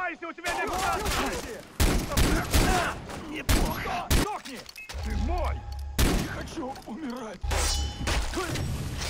Сдавайся, у тебя нет шанса! Неплохо! Сдохни! Ты мой! Не хочу умирать!